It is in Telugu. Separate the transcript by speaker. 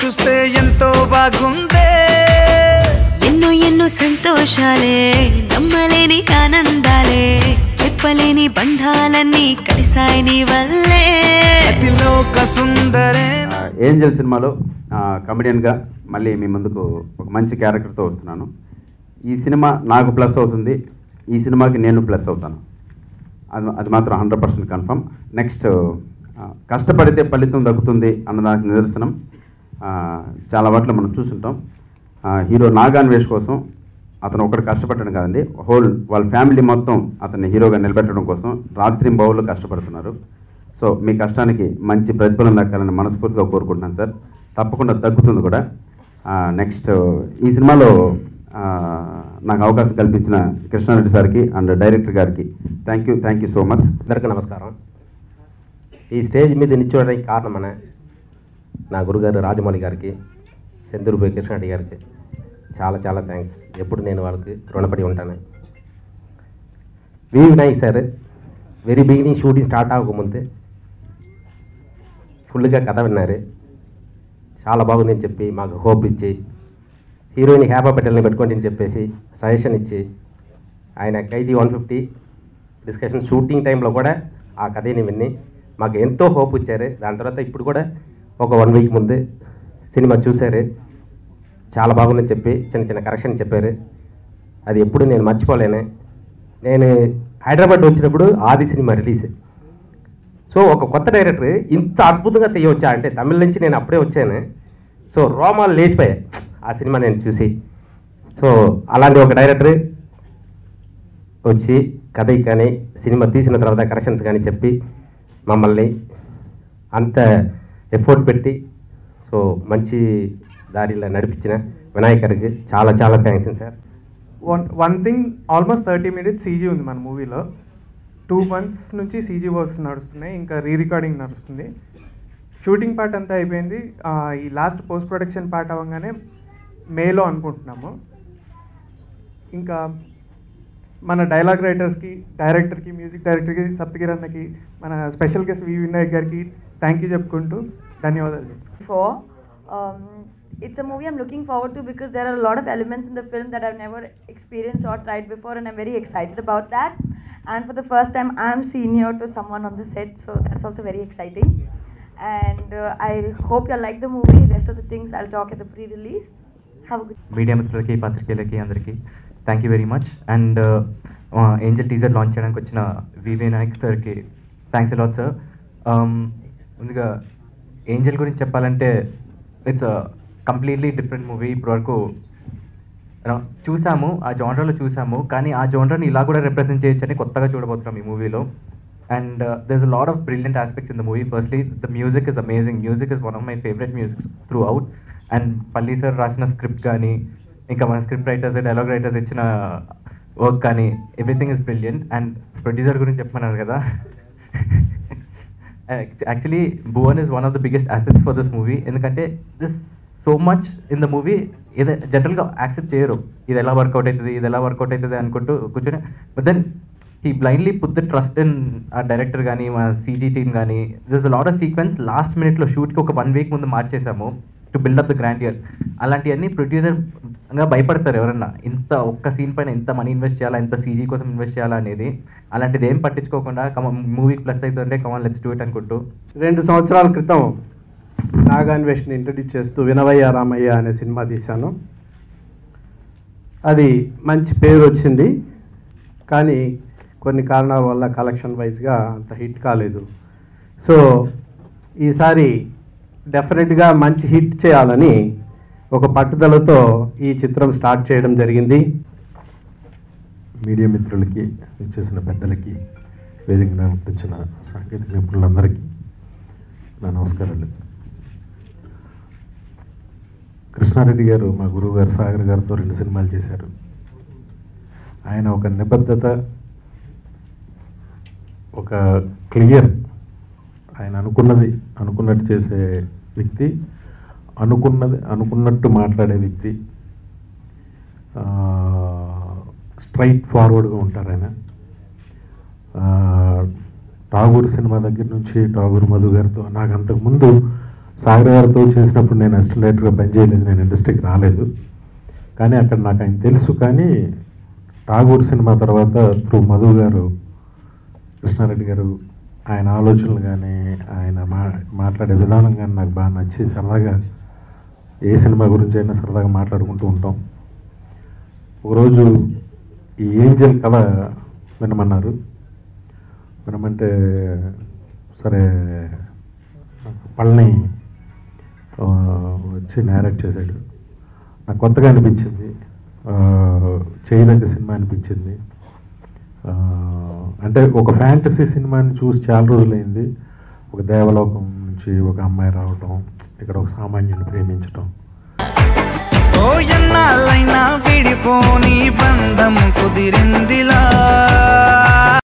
Speaker 1: చూస్తే ఎంతో బాగుందే.
Speaker 2: ఎన్నో ఎన్నో సంతోషాలే, నమ్మలేని ఆనందాలే, చెప్పలేని బంధాలన్నీ కలిసాయి నీ వల్లే.
Speaker 1: అతిలోక సుందరే.
Speaker 3: ఏంజల్ సినిమాలో కమెడియన్గా మళ్ళీ మీ ముందుకు ఒక మంచి క్యారెక్టర్తో వస్తున్నాను. ఈ సినిమా నాకు ప్లస్ అవుతుంది, ఈ సినిమాకి నేను ప్లస్ అవుతాను, అది మాత్రం 100% కన్ఫర్మ్. నెక్స్ట్ కష్టపడితే ఫలితం దక్కుతుంది అన్నదానికి నిదర్శనం చాలా వాటిలో మనం చూస్తుంటాం. హీరో నాగాన్వేష్ కోసం అతను ఒకటి కష్టపడడం కాదండి, వాళ్ళ ఫ్యామిలీ మొత్తం అతన్ని హీరోగా నిలబెట్టడం కోసం రాత్రింబవళ్ళు కష్టపడుతున్నారు. సో మీ కష్టానికి మంచి ప్రతిఫలం దక్కాలని మనస్ఫూర్తిగా కోరుకుంటున్నాను సార్. తప్పకుండా దక్కుతుంది కూడా. నెక్స్ట్ ఈ సినిమాలో నాకు అవకాశం కల్పించిన కృష్ణారెడ్డి సార్కి అండ్ డైరెక్టర్ గారికి థ్యాంక్ యూ సో మచ్.
Speaker 4: అందరికీ నమస్కారం. ఈ స్టేజ్ మీద నిల్చోవడానికి కారణమనే నా గురుగారు రాజమౌళి గారికి, సెందూరుపై కృష్ణారెడ్డి గారికి చాలా చాలా థ్యాంక్స్. ఎప్పుడు నేను వాళ్ళకి రుణపడి ఉంటాను. V Vinayak sir very beginning shooting start అవ్వకముందే ఫుల్గా కథ విన్నారు, చాలా బాగుందని చెప్పి మాకు హోప్ ఇచ్చి హీరోయిన్ హ్యాపా పెట్టెల్ని పెట్టుకోండి అని చెప్పేసి సజెషన్ ఇచ్చి ఆయన ఖైదీ 150 డిస్కషన్ షూటింగ్ టైంలో కూడా ఆ కథని విని మాకు ఎంతో హోప్ ఇచ్చారు. దాని తర్వాత ఇప్పుడు కూడా ఒక 1 వీక్ ముందు సినిమా చూశారు, చాలా బాగుందని చెప్పి చిన్న చిన్న కరెక్షన్ చెప్పారు. అది ఎప్పుడు నేను మర్చిపోలేను. నేను హైదరాబాద్ వచ్చినప్పుడు ఆది సినిమా రిలీజ్. సో ఒక కొత్త డైరెక్టర్ ఇంత అద్భుతంగా తీయవచ్చా అంటే తమిళ నుంచి నేను అప్పుడే వచ్చాను. సో రోమాలు లేచిపోయాయి ఆ సినిమా నేను చూసి. సో అలాంటి ఒక డైరెక్టర్ వచ్చి కథ కానీ సినిమా తీసిన తర్వాత కరెక్షన్స్ కానీ చెప్పి మమ్మల్ని అంత ఎఫర్ట్ పెట్టి సో మంచి దారిలో నడిపించిన వినాయక్ గారికి చాలా చాలా thanks sir.
Speaker 5: One thing, almost 30 minutes CG ఉంది మన మూవీలో. 2 months నుంచి సీజీ వర్క్స్ నడుస్తున్నాయి, ఇంకా రికార్డింగ్ నడుస్తుంది. షూటింగ్ పార్ట్ అంతా అయిపోయింది. ఈ లాస్ట్ పోస్ట్ ప్రొడక్షన్ పార్ట్ అవ్వగానే మేలో అనుకుంటున్నాము. ఇంకా మన డైలాగ్ రైటర్స్కి, డైరెక్టర్కి, మ్యూజిక్ డైరెక్టర్కి, సప్తగిరి అన్నకి, మన స్పెషల్ గెస్ట్ వి వినాయక్ గారికి థ్యాంక్ యూ చెప్పుకుంటూ ధన్యవాదాలు.
Speaker 6: It's a movie I'm looking forward to because there are a lot of elements in the film that I've never experienced or tried before, and I'm very excited about that. And for the first time I'm senior to someone on the set, so that's also very exciting. And I hope you like the movie. Rest of the things I'll talk at the pre-release. Have a good
Speaker 7: media మిత్రులకి, పత్రికలకి అందరికీ thank you very much. And Angel teaser launch చేయడానికి వచ్చిన వి వినాయక్ సార్కి థ్యాంక్స్ అలాట్ సార్. ముందుగా ఏంజల్ గురించి చెప్పాలంటే ఇట్స్ కంప్లీట్లీ డిఫరెంట్ మూవీ. ఇప్పటివరకు చూసాము, ఆ జోనర్లో చూసాము, కానీ ఆ జోనర్ని ఇలా కూడా రిప్రజెంట్ చేయొచ్చని కొత్తగా చూడబోతున్నాం ఈ మూవీలో. And there's a lot of brilliant aspects in the movie. Firstly, the music is amazing. Music is one of my favorite musics throughout. And Palli sir రాసిన స్క్రిప్ట్ కానీ, ఇంకా మన స్క్రిప్ట్ రైటర్స్, డైలాగ్ రైటర్స్ ఇచ్చిన వర్క్ కానీ, everything is brilliant. And producer గురించి చెప్పమన్నారు కదా, actually Bhuvan is one of the biggest assets for this movie. ఎందుకంటే this so much in the movie ఇది జనరల్గా యాక్సెప్ట్ చేయరు, ఇది ఎలా వర్కౌట్ అవుతుంది, ఇది ఎలా వర్కౌట్ అవుతుంది అనుకుంటూ కూర్చొని, but then he blindly put the trust in our director కానీ, మా CG team కానీ. there's a lot of sequence last మినిట్లో షూట్కి ఒక 1 week ముందు మార్చేసాము టు బిల్డప్ ద గ్రాండియర్. అలాంటివన్నీ ప్రొడ్యూసర్గా భయపడతారు ఎవరన్నా, ఇంత ఒక్క సీన్ పైన ఇంత మనీ ఇన్వెస్ట్ చేయాలా, ఇంత CG కోసం ఇన్వెస్ట్ చేయాలా అనేది. అలాంటిది ఏం పట్టించుకోకుండా మూవీకి ప్లస్ అవుతుంటే కమాన్ లెట్స్ డూ ఇట్ అనుకుంటూ
Speaker 8: 2 సంవత్సరాల క్రితం నాగాన్వేష్ని ఇంట్రడ్యూస్ చేస్తూ వినవయ్య రామయ్య అనే సినిమా తీశాను. అది మంచి పేరు వచ్చింది, కానీ కొన్ని కారణాల వల్ల కలెక్షన్ వైజ్గా అంత హిట్ కాలేదు. సో ఈసారి డెఫినెట్గా మంచి హిట్ చేయాలని ఒక పట్టుదలతో ఈ చిత్రం స్టార్ట్ చేయడం జరిగింది.
Speaker 9: మీడియా మిత్రులకి, ఇచ్చేసిన పెద్దలకి, వేదిక వచ్చిన సాంకేతిక నిపుణులందరికీ నా నమస్కారాలు. కృష్ణారెడ్డి గారు మా గురువు గారు సాగర్ గారితో 2 సినిమాలు చేశారు. ఆయన ఒక నిబద్ధత, ఒక క్లియర్, ఆయన అనుకున్నట్టు చేసే వ్యక్తి, అనుకున్నట్టు మాట్లాడే వ్యక్తి, స్ట్రైట్ ఫార్వర్డ్గా ఉంటారు ఆయన. ఠాగూర్ సినిమా దగ్గర నుంచి ఠాగూర్ మధు గారితో నాకు అంతకుముందు సాగర్ గారితో చేసినప్పుడు నేను అసిస్టెంట్ డైరెక్టర్గా పనిచేయలేదు, నేను ఇండస్ట్రీకి రాలేదు. కానీ అక్కడ నాకు ఆయన తెలుసు. కానీ ఠాగూర్ సినిమా తర్వాత త్రూ మధు గారు, కృష్ణారెడ్డి గారు, ఆయన ఆలోచనలు కానీ ఆయన మాట్లాడే విధానం కానీ నాకు బాగా నచ్చి సరదాగా ఏ సినిమా గురించి అయినా సరదాగా మాట్లాడుకుంటూ ఉంటాం. ఒకరోజు ఈ ఏంజల్ కథ వినమన్నారు. వినమంటే సరే పళని వచ్చి నేరేట్ చేశాడు. నాకు కొత్తగా అనిపించింది, చేయదగ్గ సినిమా అనిపించింది. అంటే ఒక ఫ్యాంటసీ సినిమాని చూసి చాలా రోజులైంది. ఒక దేవలోకం నుంచి ఒక అమ్మాయి రావటం, ఇక్కడ ఒక సామాన్యుని ప్రేమించటం.
Speaker 1: ఓ ఎన్నాళ్ళైనా విడిపోని బంధం కుదిరిందిలా.